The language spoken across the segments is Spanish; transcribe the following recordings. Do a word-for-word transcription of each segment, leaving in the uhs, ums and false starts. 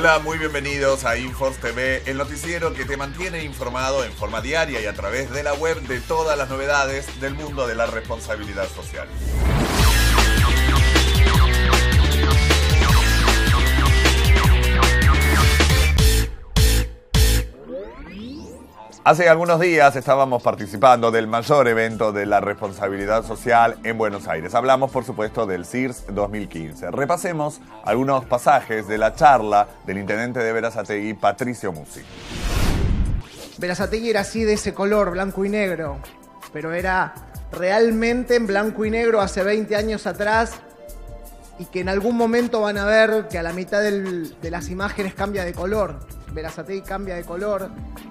Hola, muy bienvenidos a Inforz T V, el noticiero que te mantiene informado en forma diaria y a través de la web de todas las novedades del mundo de la responsabilidad social. Hace algunos días estábamos participando del mayor evento de la responsabilidad social en Buenos Aires. Hablamos, por supuesto, del C I R S dos mil quince. Repasemos algunos pasajes de la charla del intendente de Berazategui, Patricio Musi. Berazategui era así, de ese color, blanco y negro, pero era realmente en blanco y negro hace veinte años atrás, y que en algún momento van a ver que a la mitad del, de las imágenes cambia de color. Berazategui cambia de color.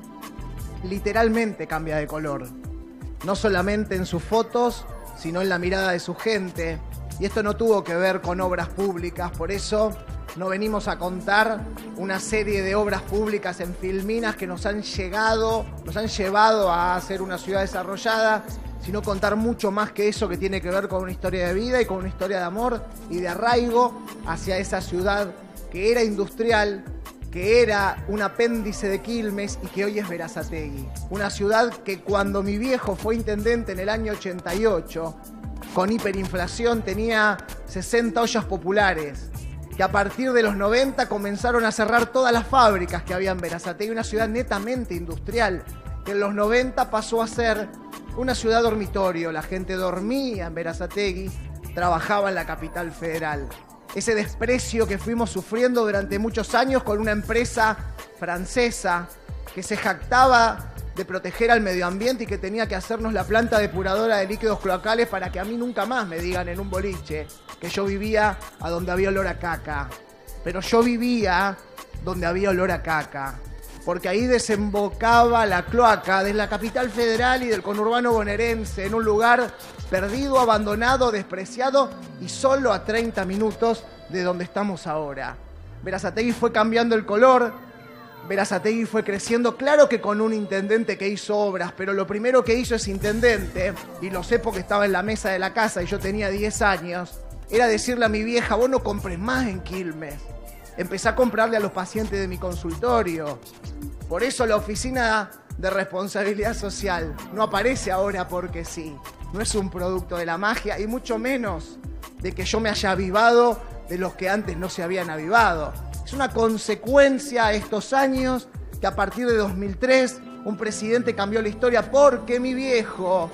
Literalmente cambia de color, no solamente en sus fotos, sino en la mirada de su gente. Y esto no tuvo que ver con obras públicas, por eso no venimos a contar una serie de obras públicas en Filminas que nos han llegado, nos han llevado a ser una ciudad desarrollada, sino contar mucho más que eso, que tiene que ver con una historia de vida y con una historia de amor y de arraigo hacia esa ciudad que era industrial, que era un apéndice de Quilmes y que hoy es Berazategui. Una ciudad que cuando mi viejo fue intendente en el año ochenta y ocho, con hiperinflación, tenía sesenta ollas populares, que a partir de los noventa comenzaron a cerrar todas las fábricas que había en Berazategui, una ciudad netamente industrial, que en los noventa pasó a ser una ciudad dormitorio. La gente dormía en Berazategui, trabajaba en la capital federal. Ese desprecio que fuimos sufriendo durante muchos años con una empresa francesa que se jactaba de proteger al medio ambiente y que tenía que hacernos la planta depuradora de líquidos cloacales para que a mí nunca más me digan en un boliche que yo vivía a donde había olor a caca. Pero yo vivía donde había olor a caca, porque ahí desembocaba la cloaca de la capital federal y del conurbano bonaerense, en un lugar perdido, abandonado, despreciado y solo a treinta minutos de donde estamos ahora. Berazategui fue cambiando el color, Berazategui fue creciendo, claro que con un intendente que hizo obras, pero lo primero que hizo ese intendente, y lo sé porque estaba en la mesa de la casa y yo tenía diez años, era decirle a mi vieja: vos no compres más en Quilmes. Empecé a comprarle a los pacientes de mi consultorio. Por eso la oficina de responsabilidad social no aparece ahora porque sí. No es un producto de la magia y mucho menos de que yo me haya avivado de los que antes no se habían avivado. Es una consecuencia estos años que a partir de dos mil tres un presidente cambió la historia, porque mi viejo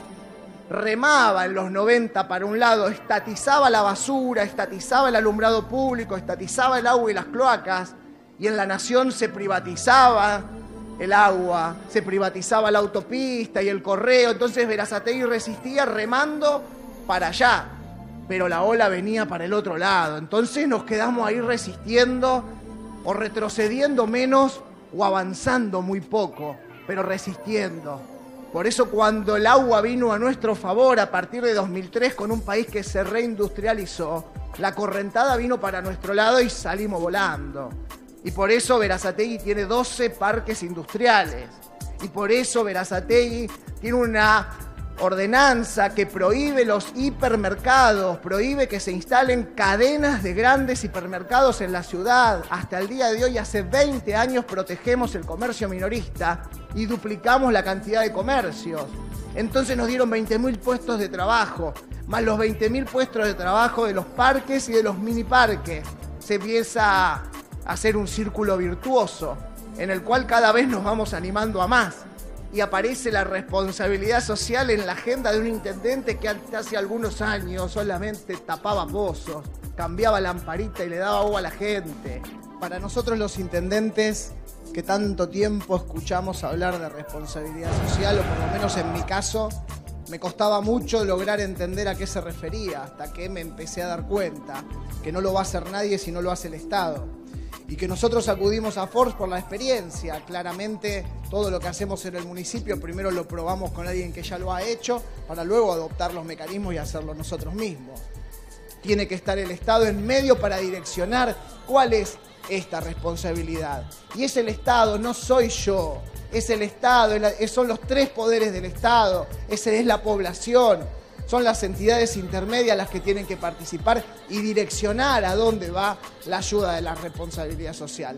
remaba en los noventa para un lado, estatizaba la basura, estatizaba el alumbrado público, estatizaba el agua y las cloacas, y en la nación se privatizaba el agua, se privatizaba la autopista y el correo. Entonces Berazategui resistía remando para allá, pero la ola venía para el otro lado. Entonces nos quedamos ahí resistiendo, o retrocediendo menos, o avanzando muy poco, pero resistiendo. Por eso cuando el agua vino a nuestro favor a partir de dos mil tres con un país que se reindustrializó, la correntada vino para nuestro lado y salimos volando. Y por eso Berazategui tiene doce parques industriales. Y por eso Berazategui tiene una ordenanza que prohíbe los hipermercados, prohíbe que se instalen cadenas de grandes hipermercados en la ciudad. Hasta el día de hoy, hace veinte años, protegemos el comercio minorista y duplicamos la cantidad de comercios. Entonces nos dieron veinte mil puestos de trabajo, más los veinte mil puestos de trabajo de los parques y de los mini parques. Se empieza a hacer un círculo virtuoso en el cual cada vez nos vamos animando a más. Y aparece la responsabilidad social en la agenda de un intendente que hace algunos años solamente tapaba pozos, cambiaba lamparita y le daba agua a la gente. Para nosotros los intendentes que tanto tiempo escuchamos hablar de responsabilidad social, o por lo menos en mi caso, me costaba mucho lograr entender a qué se refería, hasta que me empecé a dar cuenta que no lo va a hacer nadie si no lo hace el Estado. Y que nosotros acudimos a Force por la experiencia. Claramente todo lo que hacemos en el municipio primero lo probamos con alguien que ya lo ha hecho, para luego adoptar los mecanismos y hacerlo nosotros mismos. Tiene que estar el Estado en medio para direccionar cuál es esta responsabilidad. Y es el Estado, no soy yo. Es el Estado, son los tres poderes del Estado, esa es la población. Son las entidades intermedias las que tienen que participar y direccionar a dónde va la ayuda de la responsabilidad social.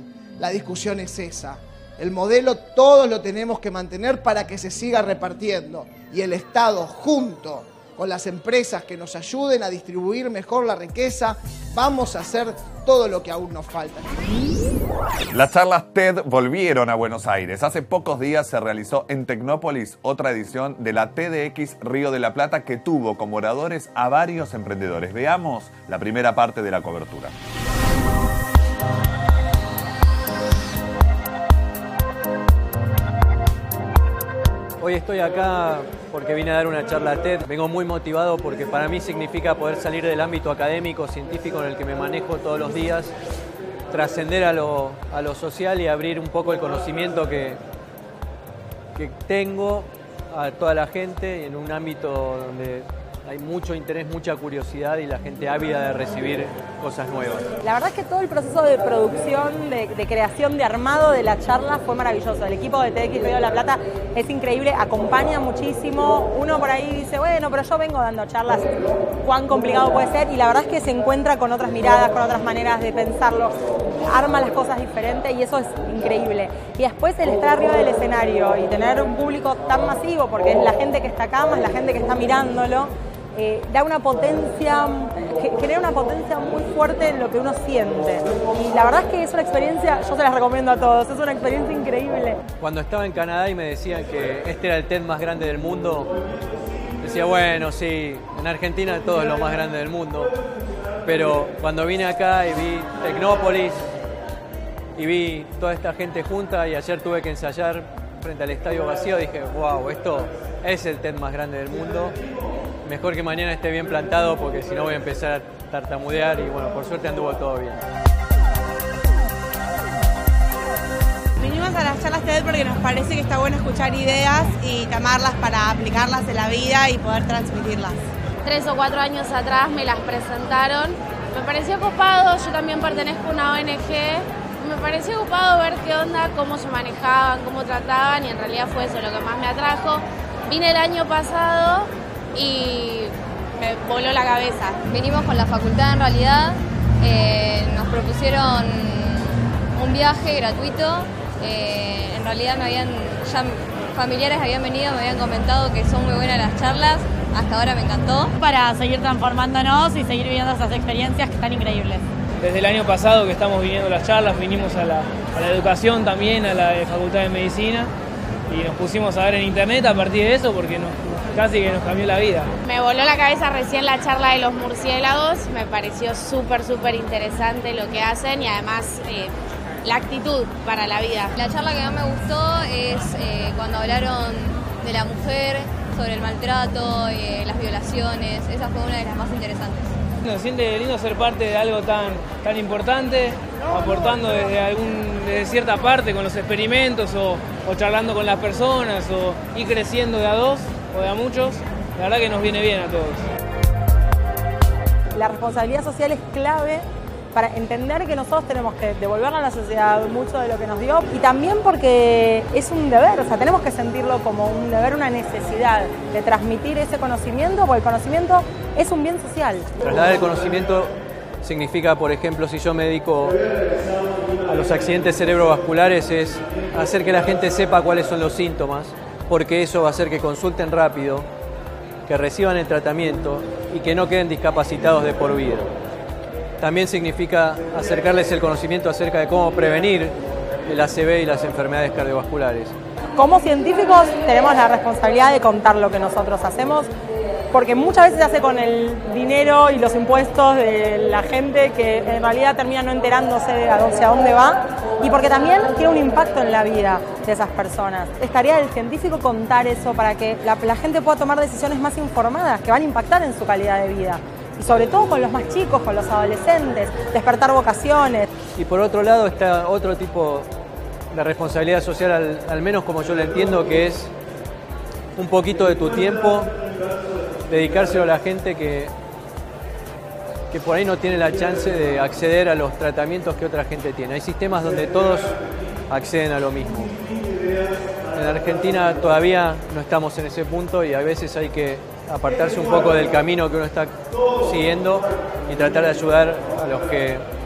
la discusión es esa. El modelo todos lo tenemos que mantener para que se siga repartiendo y el Estado junto con las empresas que nos ayuden a distribuir mejor la riqueza, vamos a hacer todo lo que aún nos falta. Las charlas TED volvieron a Buenos Aires. Hace pocos días se realizó en Tecnópolis otra edición de la TEDx Río de la Plata que tuvo como oradores a varios emprendedores. Veamos la primera parte de la cobertura. Hoy estoy acá porque vine a dar una charla TED. Vengo muy motivado porque para mí significa poder salir del ámbito académico, científico en el que me manejo todos los días, trascender a lo, a lo social y abrir un poco el conocimiento que, que tengo a toda la gente en un ámbito donde hay mucho interés, mucha curiosidad y la gente ávida de recibir cosas nuevas. La verdad es que todo el proceso de producción, de, de creación, de armado de la charla fue maravilloso. El equipo de TEDx Río de la Plata es increíble, acompaña muchísimo. Uno por ahí dice, bueno, pero yo vengo dando charlas, cuán complicado puede ser, y la verdad es que se encuentra con otras miradas, con otras maneras de pensarlo, arma las cosas diferentes y eso es increíble. Y después el estar arriba del escenario y tener un público tan masivo, porque es la gente que está acá más la gente que está mirándolo, Eh, da una potencia, genera una potencia muy fuerte en lo que uno siente. Y la verdad es que es una experiencia, yo se las recomiendo a todos, es una experiencia increíble. Cuando estaba en Canadá y me decían que este era el TED más grande del mundo, decía, bueno, sí, en Argentina todo es lo más grande del mundo. Pero cuando vine acá y vi Tecnópolis y vi toda esta gente junta y ayer tuve que ensayar frente al estadio vacío, dije, wow, esto es el TED más grande del mundo. Mejor que mañana esté bien plantado porque si no voy a empezar a tartamudear y bueno, por suerte anduvo todo bien. Vinimos a las charlas TED porque nos parece que está bueno escuchar ideas y tomarlas para aplicarlas en la vida y poder transmitirlas. Tres o cuatro años atrás me las presentaron, me pareció copado, yo también pertenezco a una O N G, me pareció copado ver qué onda, cómo se manejaban, cómo trataban y en realidad fue eso lo que más me atrajo. Vine el año pasado y me voló la cabeza. Vinimos con la facultad en realidad, eh, nos propusieron un viaje gratuito, eh, en realidad me habían, ya familiares habían venido, me habían comentado que son muy buenas las charlas, hasta ahora me encantó. Para seguir transformándonos y seguir viviendo esas experiencias que están increíbles. Desde el año pasado que estamos viniendo a las charlas, vinimos a la, a la educación también, a la Facultad de Medicina, y nos pusimos a ver en internet a partir de eso porque nos, casi que nos cambió la vida. Me voló la cabeza recién la charla de los murciélagos, me pareció súper, súper interesante lo que hacen y además eh, la actitud para la vida. La charla que más me gustó es eh, cuando hablaron de la mujer, sobre el maltrato, eh, las violaciones, esa fue una de las más interesantes. Nos siente lindo ser parte de algo tan, tan importante, aportando desde, algún, desde cierta parte con los experimentos o, o charlando con las personas o ir creciendo de a dos o de a muchos. La verdad que nos viene bien a todos. La responsabilidad social es clave para entender que nosotros tenemos que devolverle a la sociedad mucho de lo que nos dio y también porque es un deber, o sea, tenemos que sentirlo como un deber, una necesidad de transmitir ese conocimiento, porque el conocimiento es un bien social. Trasladar el conocimiento significa, por ejemplo, si yo me dedico a los accidentes cerebrovasculares, es hacer que la gente sepa cuáles son los síntomas, porque eso va a hacer que consulten rápido, que reciban el tratamiento y que no queden discapacitados de por vida. También significa acercarles el conocimiento acerca de cómo prevenir el A C V y las enfermedades cardiovasculares. Como científicos tenemos la responsabilidad de contar lo que nosotros hacemos, porque muchas veces se hace con el dinero y los impuestos de la gente que en realidad termina no enterándose de hacia dónde va y porque también tiene un impacto en la vida de esas personas. Es tarea del científico contar eso para que la, la gente pueda tomar decisiones más informadas que van a impactar en su calidad de vida. Y sobre todo con los más chicos, con los adolescentes, despertar vocaciones. Y por otro lado está otro tipo de responsabilidad social, al, al menos como yo lo entiendo, que es un poquito de tu tiempo, dedicárselo a la gente que, que por ahí no tiene la chance de acceder a los tratamientos que otra gente tiene. Hay sistemas donde todos acceden a lo mismo. En Argentina todavía no estamos en ese punto y a veces hay que apartarse un poco del camino que uno está siguiendo y tratar de ayudar a los que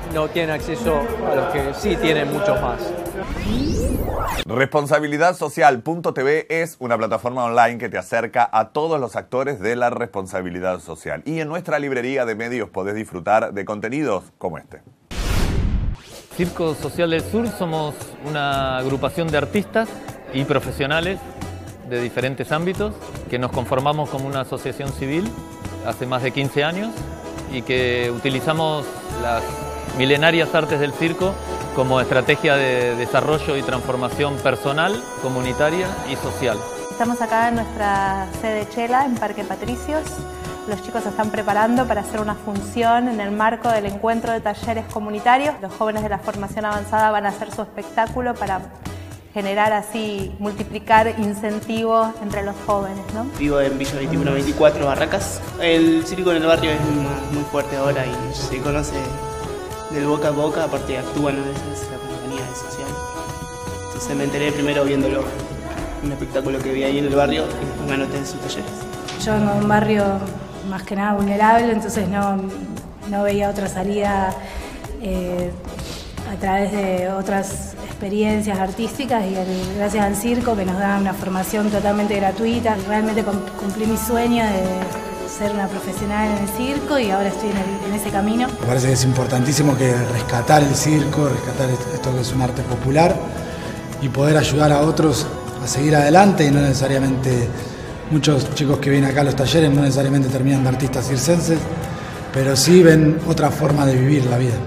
no tienen acceso a los que sí tienen muchos más. Responsabilidad Social punto t v es una plataforma online que te acerca a todos los actores de la responsabilidad social. Y en nuestra librería de medios podés disfrutar de contenidos como este. Circo Social del Sur somos una agrupación de artistas y profesionales de diferentes ámbitos que nos conformamos como una asociación civil hace más de quince años y que utilizamos las milenarias artes del circo como estrategia de desarrollo y transformación personal, comunitaria y social. Estamos acá en nuestra sede Chela, en Parque Patricios. Los chicos se están preparando para hacer una función en el marco del encuentro de talleres comunitarios. Los jóvenes de la formación avanzada van a hacer su espectáculo para generar así, multiplicar incentivos entre los jóvenes, ¿no? Vivo en Villa veintiuno veinticuatro, Barracas. El circo en el barrio es muy, muy fuerte ahora y se conoce del boca a boca, aparte actúan a veces la compañía social. Entonces me enteré primero viéndolo, un espectáculo que vi ahí en el barrio y me anoté en sus talleres. Yo vengo de un barrio más que nada vulnerable, entonces no, no veía otra salida eh, a través de otras experiencias artísticas y el, gracias al circo que nos da una formación totalmente gratuita. Realmente cumplí mi sueño de ser una profesional en el circo y ahora estoy en, el, en ese camino. Me parece que es importantísimo que rescatar el circo, rescatar esto que es un arte popular y poder ayudar a otros a seguir adelante y no necesariamente, muchos chicos que vienen acá a los talleres no necesariamente terminan de artistas circenses, pero sí ven otra forma de vivir la vida.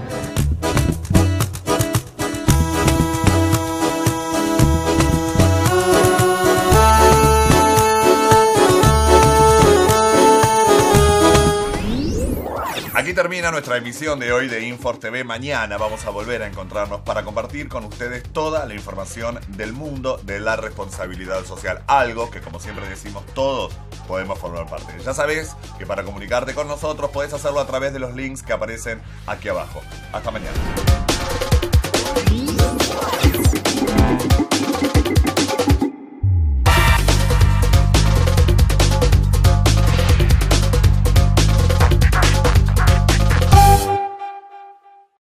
Aquí termina nuestra emisión de hoy de Infor T V. Mañana vamos a volver a encontrarnos para compartir con ustedes toda la información del mundo de la responsabilidad social. Algo que, como siempre decimos, todos podemos formar parte. Ya sabés que para comunicarte con nosotros podés hacerlo a través de los links que aparecen aquí abajo. Hasta mañana.